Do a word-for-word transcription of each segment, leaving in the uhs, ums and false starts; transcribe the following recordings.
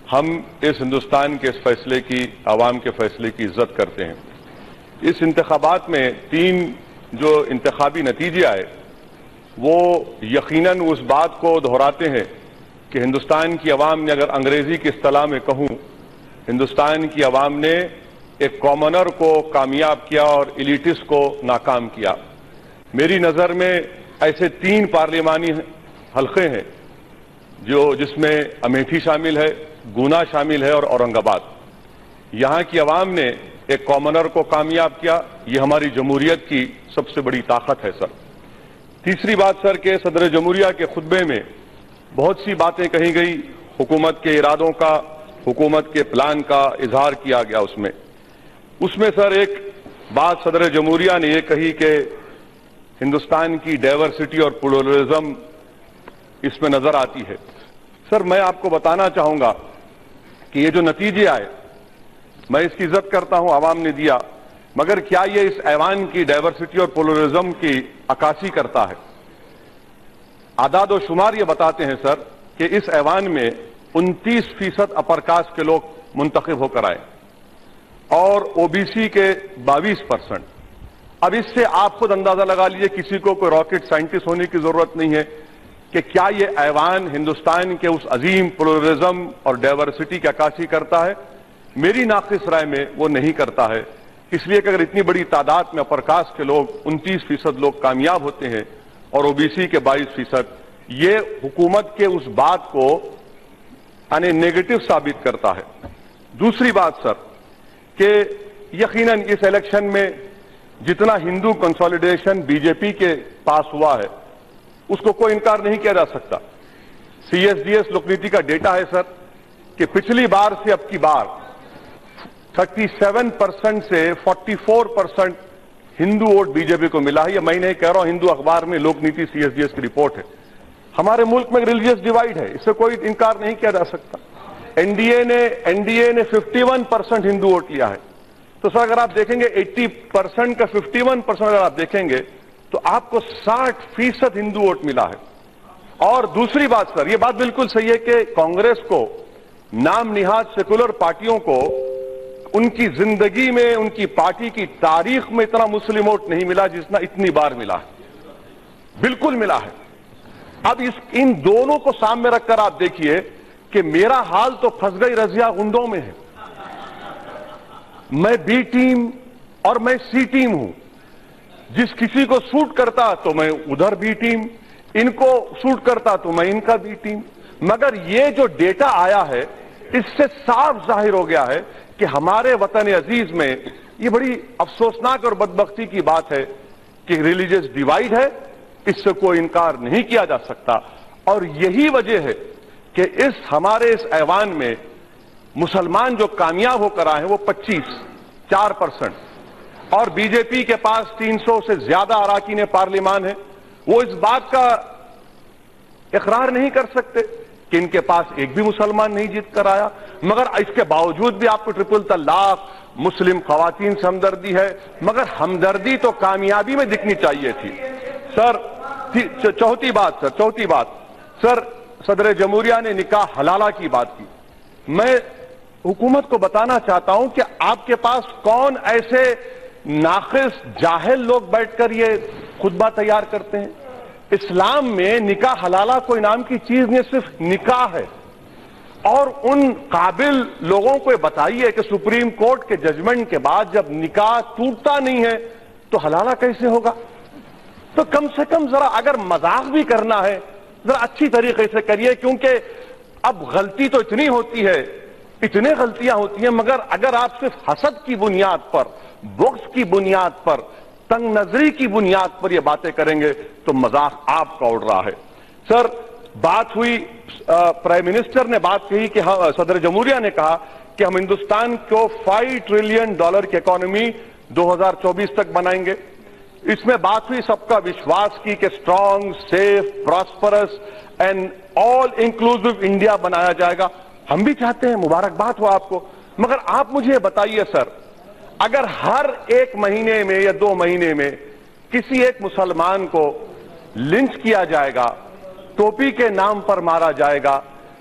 हम इस हिंदुस्तान के इस फैसले की, आवाम के फैसले की इज्जत करते हैं। इस इंतखाबात में तीन जो इंतखाबी नतीजे आए वो यकीनन उस बात को दोहराते हैं कि हिंदुस्तान की आवाम ने, अगर अंग्रेजी की इस्तिलाह में कहूं, हिंदुस्तान की आवाम ने एक कॉमनर को कामयाब किया और इलिटिस्ट को नाकाम किया। मेरी नज़र में ऐसे तीन पार्लिमानी हलके हैं जो जिसमें अमेठी शामिल है, गुना शामिल है और औरंगाबाद। यहां की आवाम ने एक कॉमनर को कामयाब किया। ये हमारी जमहूरियत की सबसे बड़ी ताकत है सर। तीसरी बात सर के सदर जमहूरिया के खुतबे में बहुत सी बातें कही गई, हुकूमत के इरादों का, हुकूमत के प्लान का इजहार किया गया। उसमें उसमें सर एक बात सदर जमहूरिया ने यह कही कि हिंदुस्तान की डाइवर्सिटी और प्लुरलिज्म इसमें नजर आती है। सर मैं आपको बताना चाहूंगा कि ये जो नतीजे आए, मैं इसकी इज्जत करता हूं, आवाम ने दिया, मगर क्या ये इस ऐवान की डाइवर्सिटी और प्लुरलिज्म की अक्कासी करता है? आदाद और शुमार ये बताते हैं सर कि इस ऐवान में उनतीस फीसद अपर कास्ट के लोग मुंतखब होकर आए और ओबीसी के बाईस परसेंट। अब इससे आप खुद अंदाजा लगा लीजिए, किसी को कोई रॉकेट साइंटिस्ट होने की जरूरत नहीं है कि क्या ये ऐवान हिंदुस्तान के उस अजीम प्लुरलिज्म और डाइवर्सिटी की अक्कासी करता है। मेरी नाक़िस राय में वो नहीं करता है, इसलिए कि अगर इतनी बड़ी तादाद में अपर कास्ट के लोग उनतीस फीसद लोग कामयाब होते हैं और ओबीसी के बाईस फीसद, ये हुकूमत के उस बात को यानी नेगेटिव साबित करता है। दूसरी बात सर कि यकीनन इस इलेक्शन में जितना हिंदू कंसोलिडेशन बीजेपी के पास हुआ है उसको कोई इनकार नहीं किया जा सकता। सीएसडीएस लोकनीति का डेटा है सर कि पिछली बार से अब की बार सैंतीस परसेंट से चौवालीस परसेंट हिंदू वोट बीजेपी को मिला है। ये मैं नहीं कह रहा हूं, हिंदू अखबार में लोकनीति सीएसडीएस की रिपोर्ट है। हमारे मुल्क में रिलीजियस डिवाइड है, इससे कोई इनकार नहीं किया जा सकता। एनडीए ने एनडीए ने इक्यावन परसेंट हिंदू वोट लिया है। तो सर अगर आप देखेंगे अस्सी परसेंट का इक्यावन परसेंट अगर आप देखेंगे तो आपको साठ फीसद हिंदू वोट मिला है। और दूसरी बात सर, ये बात बिल्कुल सही है कि कांग्रेस को, नाम निहाद सेकुलर पार्टियों को, उनकी जिंदगी में, उनकी पार्टी की तारीख में इतना मुस्लिम वोट नहीं मिला जितना इतनी बार मिला है। बिल्कुल मिला है। अब इस इन दोनों को सामने रखकर आप देखिए कि मेरा हाल तो फंस गई रजिया गुंडों में है। मैं बी टीम और मैं सी टीम हूं। जिस किसी को सूट करता तो मैं उधर बी टीम, इनको सूट करता तो मैं इनका बी टीम। मगर ये जो डेटा आया है इससे साफ जाहिर हो गया है कि हमारे वतन अजीज में ये बड़ी अफसोसनाक और बदबख्ती की बात है कि रिलीजियस डिवाइड है, इससे कोई इनकार नहीं किया जा सकता। और यही वजह है कि इस हमारे इस ऐवान में मुसलमान जो कामयाब होकर आए हैं वो पच्चीस चार परसेंट, और बीजेपी के पास तीन सौ से ज्यादा अराकीन पार्लिमान है। वो इस बात का इकरार नहीं कर सकते कि इनके पास एक भी मुसलमान नहीं जीत कर आया, मगर इसके बावजूद भी आपको ट्रिपल तलाक, मुस्लिम खवातीन से हमदर्दी है। मगर हमदर्दी तो कामयाबी में दिखनी चाहिए थी सर। चौथी बात सर चौथी बात सर सदर जमहूरिया ने निकाह हलाला की बात की। मैं हुकूमत को बताना चाहता हूं कि आपके पास कौन ऐसे नाक़िस जाहिल लोग बैठकर ये खुतबा तैयार करते हैं। इस्लाम में निकाह हलाला कोई नाम की चीज नहीं, सिर्फ निकाह है। और उन काबिल लोगों को बताइए कि सुप्रीम कोर्ट के जजमेंट के बाद जब निकाह टूटता नहीं है तो हलाला कैसे होगा। तो कम से कम जरा अगर मजाक भी करना है जरा अच्छी तरीके से करिए, क्योंकि अब गलती तो इतनी होती है, इतने गलतियां होती हैं, मगर अगर आप सिर्फ हसद की बुनियाद पर, बुग़्ज़ की बुनियाद पर, तंग नजरी की बुनियाद पर ये बातें करेंगे तो मजाक आपका उड़ रहा है। सर बात हुई, प्राइम मिनिस्टर ने बात कही कि हाँ, सदर जमहूरिया ने कहा कि हम हिंदुस्तान को फाइव ट्रिलियन डॉलर की इकोनॉमी दो हजार चौबीस तक बनाएंगे। इसमें बात हुई सबका विश्वास की कि strong, safe, prosperous and all inclusive India बनाया जाएगा। हम भी चाहते हैं, मुबारकबाद हो आपको। मगर आप मुझे बताइए सर, अगर हर एक महीने में या दो महीने में किसी एक मुसलमान को लिंच किया जाएगा, टोपी के नाम पर मारा जाएगा,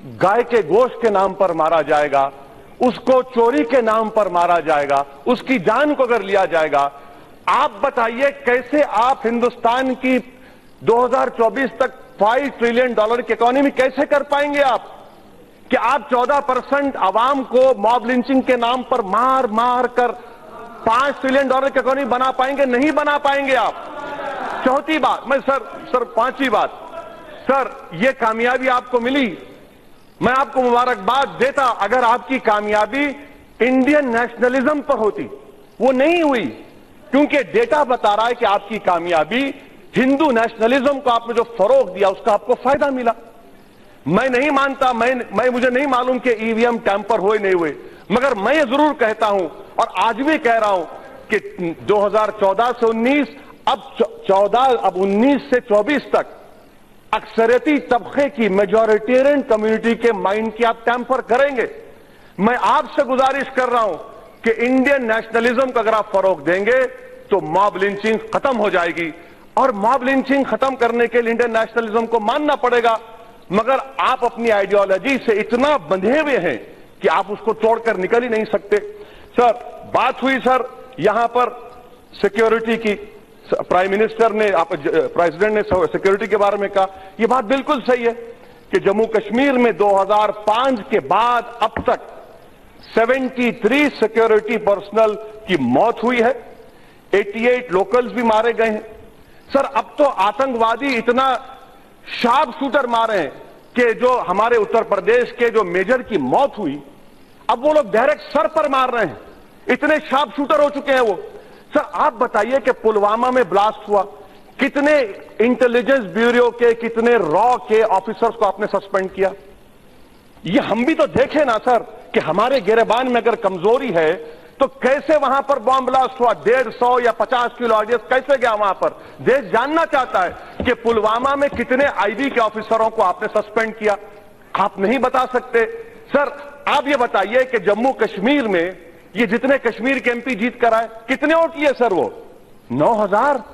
गाय के गोश्त के नाम पर मारा जाएगा, उसको चोरी के नाम पर मारा जाएगा, उसकी जान को अगर लिया जाएगा, आप बताइए कैसे आप हिंदुस्तान की दो हज़ार चौबीस तक पाँच ट्रिलियन डॉलर की इकोनॉमी कैसे कर पाएंगे आप? कि आप चौदह परसेंट आवाम को मॉब लिंचिंग के नाम पर मार मार कर पांच ट्रिलियन डॉलर की इकोनॉमी बना पाएंगे? नहीं बना पाएंगे आप। चौथी बात, मैं सर सर पांचवी बात, सर ये कामयाबी आपको मिली, मैं आपको मुबारकबाद देता अगर आपकी कामयाबी इंडियन नेशनलिज्म पर होती। वो नहीं हुई, क्योंकि डेटा बता रहा है कि आपकी कामयाबी हिंदू नेशनलिज्म को आपने जो फरोग दिया उसका आपको फायदा मिला। मैं नहीं मानता, मैं मैं मुझे नहीं मालूम कि ईवीएम टैंपर हुए नहीं हुए, मगर मैं ये जरूर कहता हूं और आज भी कह रहा हूं कि दो हज़ार चौदह से उन्नीस, अब चौदह अब उन्नीस से चौबीस तक अक्सरियती तबके की, मेजॉरिटेरियन कम्युनिटी के माइंड की आप टैंपर करेंगे। मैं आपसे गुजारिश कर रहा हूं कि इंडियन नेशनलिज्म को अगर आप फरोग देंगे तो मॉब लिंचिंग खत्म हो जाएगी, और मॉब लिंचिंग खत्म करने के लिए इंडियन नेशनलिज्म को मानना पड़ेगा। मगर आप अपनी आइडियोलॉजी से इतना बंधे हुए हैं कि आप उसको तोड़कर निकल ही नहीं सकते। सर बात हुई सर यहां पर सिक्योरिटी की, प्राइम मिनिस्टर ने, आप प्रेसिडेंट ने सिक्योरिटी के बारे में कहा, यह बात बिल्कुल सही है कि जम्मू कश्मीर में दो हज़ार पाँच के बाद अब तक तिहत्तर सिक्योरिटी पर्सनल की मौत हुई है, अठासी लोकल्स भी मारे गए हैं। सर अब तो आतंकवादी इतना शार्प शूटर मारे हैं कि जो हमारे उत्तर प्रदेश के जो मेजर की मौत हुई, अब वो लोग डायरेक्ट सर पर मार रहे हैं, इतने शार्प शूटर हो चुके हैं वो। सर आप बताइए कि पुलवामा में ब्लास्ट हुआ, कितने इंटेलिजेंस ब्यूरो के, कितने रॉ के ऑफिसर्स को आपने सस्पेंड किया? ये हम भी तो देखें ना सर कि हमारे गिरेबान में अगर कमजोरी है तो कैसे वहां पर बॉम्ब ब्लास्ट हुआ, डेढ़ सौ या पचास किलो ऑडियंस कैसे गया वहां पर? देश जानना चाहता है कि पुलवामा में कितने आईबी के ऑफिसरों को आपने सस्पेंड किया। आप नहीं बता सकते। सर आप ये बताइए कि जम्मू कश्मीर में ये जितने कश्मीर के एमपी जीत कर आए, कितने वोट किए सर? वो नौ हजार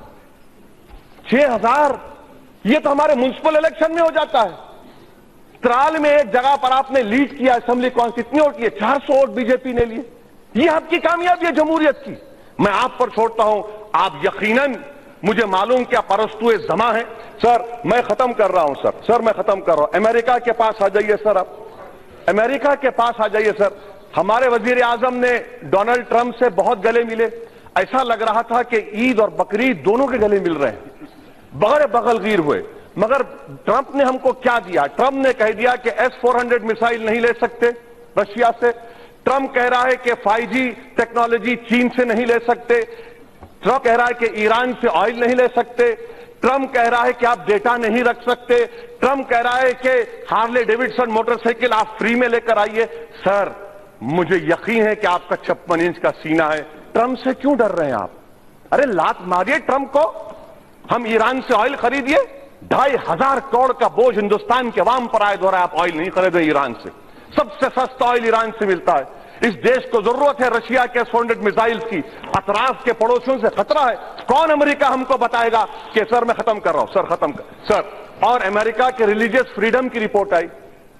छह हजार ये तो हमारे म्युनिसिपल इलेक्शन में हो जाता है। त्राल में एक जगह पर आपने लीड किया असेंबली कौन, कितने वोट किए? चार सौ वोट बीजेपी ने लिए। ये आपकी कामयाबी है जमहूरियत की। मैं आप पर छोड़ता हूं, आप यकीनन, मुझे मालूम क्या परस्तुए जमा है। सर मैं खत्म कर रहा हूं सर सर मैं खत्म कर रहा हूं। अमेरिका के पास आ जाइए सर, आप अमेरिका के पास आ जाइए सर। हमारे वजीर आजम ने डोनाल्ड ट्रंप से बहुत गले मिले, ऐसा लग रहा था कि ईद और बकरीद दोनों के गले मिल रहे हैं, बगैर बगलगीर हुए। मगर ट्रंप ने हमको क्या दिया? ट्रंप ने कह दिया कि एस फोर हंड्रेड मिसाइल नहीं ले सकते रशिया से। ट्रंप कह रहा है कि फाइव जी टेक्नोलॉजी चीन से नहीं ले सकते। ट्रंप कह रहा है कि ईरान से ऑयल नहीं ले सकते। ट्रंप कह रहा है कि आप डेटा नहीं रख सकते। ट्रंप कह रहा है कि हार्ले डेविडसन मोटरसाइकिल आप फ्री में लेकर आइए। सर मुझे यकीन है कि आपका छप्पन इंच का सीना है, ट्रंप से क्यों डर रहे हैं आप? अरे लात मारिए ट्रंप को। हम ईरान से ऑयल खरीदिए, ढाई हजार करोड़ का बोझ हिंदुस्तान के अवाम पर आयद हो रहा है, आप ऑयल नहीं खरीदे ईरान से। सबसे सस्ता ऑयल ईरान से मिलता है। इस देश को जरूरत है रशिया के एस फोर हंड्रेड मिसाइल्स की। अतराफ के पड़ोसियों से खतरा है। कौन अमेरिका हमको बताएगा कि सर मैं खत्म कर रहा हूं, सर खत्म कर सर। और अमेरिका के रिलीजियस फ्रीडम की रिपोर्ट आई,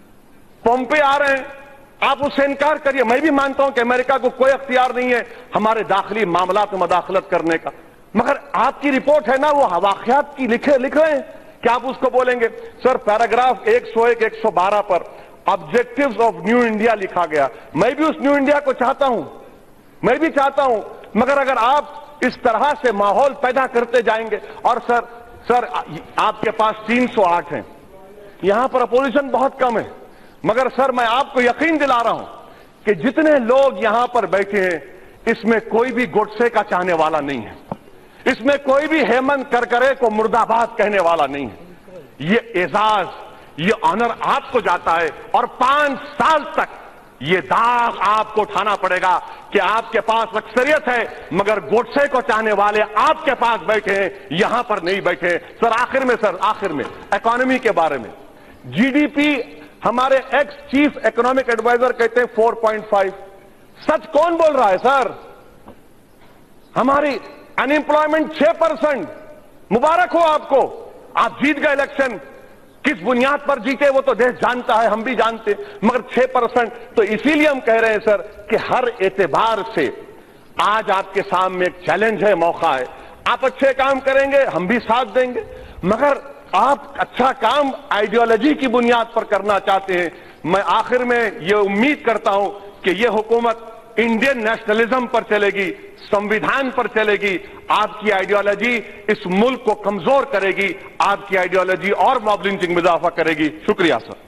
पोम्पे आ रहे हैं, आप उससे इनकार करिए। मैं भी मानता हूं कि अमेरिका को कोई अख्तियार नहीं है हमारे दाखिली मामलात में मदाखलत करने का, मगर आपकी रिपोर्ट है ना, वो वाकयात की लिखे लिख रहे हैं, क्या आप उसको बोलेंगे? सर पैराग्राफ एक सौ एक एक सौ बारह पर ऑब्जेक्टिव्स ऑफ न्यू इंडिया लिखा गया। मैं भी उस न्यू इंडिया को चाहता हूं, मैं भी चाहता हूं, मगर अगर आप इस तरह से माहौल पैदा करते जाएंगे। और सर सर आपके पास तीन सौ आठ हैं, यहां पर अपोजिशन बहुत कम है, मगर सर मैं आपको यकीन दिला रहा हूं कि जितने लोग यहां पर बैठे हैं इसमें कोई भी गोडसे का चाहने वाला नहीं है, इसमें कोई भी हेमंत करकरे को मुर्दाबाद कहने वाला नहीं है। ये एजाज, ये ऑनर आपको जाता है, और पांच साल तक ये दाग आपको उठाना पड़ेगा कि आपके पास अक्सरियत है, मगर गोडसे को चाहने वाले आपके पास बैठे हैं, यहां पर नहीं बैठे। सर आखिर में सर आखिर में इकोनॉमी के बारे में, जीडीपी हमारे एक्स चीफ इकोनॉमिक एडवाइजर कहते हैं फोर पॉइंट फाइव। सच कौन बोल रहा है सर? हमारी अनएम्प्लॉयमेंट छह परसेंट। मुबारक हो आपको, आप जीत गए इलेक्शन। کس بنیاد پر جیتے وہ تو دیش جانتا ہے، ہم بھی جانتے، مگر چھ پرسنٹ تو اسی لیے ہم کہہ رہے ہیں سر کہ ہر اعتبار سے آج آپ کے سامنے ایک چیلنج ہے، موقع ہے. آپ اچھے کام کریں گے ہم بھی ساتھ دیں گے، مگر آپ اچھا کام آئیڈیالوجی کی بنیاد پر کرنا چاہتے ہیں. میں آخر میں یہ امید کرتا ہوں کہ یہ حکومت انڈین نیشنلزم پر چلے گی، سمویدھان پر چلے گی. آپ کی آئیڈیالوجی اس ملک کو کمزور کرے گی، آپ کی آئیڈیالوجی اور موب لنچنگ میں اضافہ کرے گی. شکریہ سر.